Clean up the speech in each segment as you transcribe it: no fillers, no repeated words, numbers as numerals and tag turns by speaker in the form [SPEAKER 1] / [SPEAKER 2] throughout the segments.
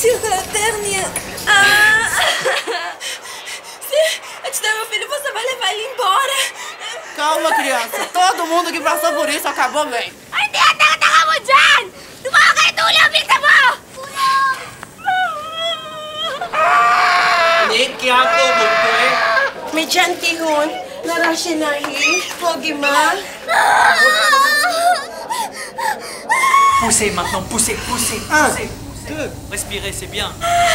[SPEAKER 1] sur la dernière. Ah! Se eu te der meu filho, você vai levar ele embora.
[SPEAKER 2] Calma, criança. Todo mundo que passou por isso acabou bem.
[SPEAKER 1] Hindi! Tanga-tanga mo dyan! Tumawa kayo tulong! Bisa mo!
[SPEAKER 3] Nick, क्या आपको बुक है?
[SPEAKER 2] May tihon. Narashinahi. Pogima.
[SPEAKER 3] Poussez maintenant, poussez, poussez, poussez. Respirez, c'est bien.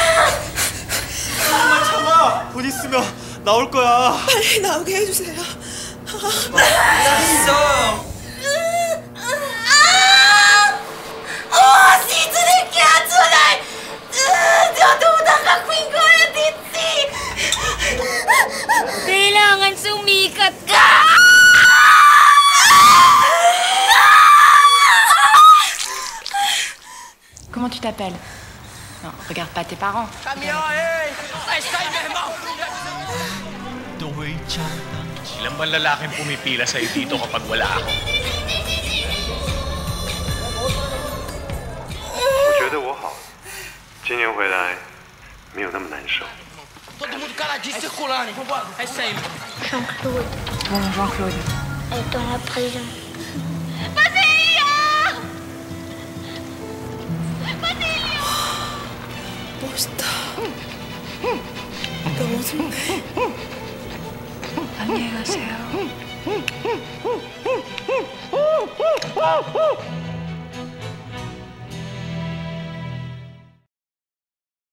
[SPEAKER 4] 조금만 참아. 곧 있으면 나올 거야.
[SPEAKER 1] 빨리 나오게 해주세요.
[SPEAKER 3] Sors.
[SPEAKER 1] Si tu n'es qu'à Tulay! Diyodudang ka, Queen ko, Ditsi! Kailangan sumikat ka!
[SPEAKER 5] Comment tu t'appelles? Non, regarde pas tes parents.
[SPEAKER 6] Ilan bang lalaking pumipila sa'yo dito kapag wala ako?
[SPEAKER 7] 我觉得我好，今年回来没有那么难受。
[SPEAKER 5] Jean-Claude. Bon, Jean-Claude.
[SPEAKER 8] Elle est dans la prison.
[SPEAKER 1] 멋있다. 너무 좋네.
[SPEAKER 5] 안녕히 가세요.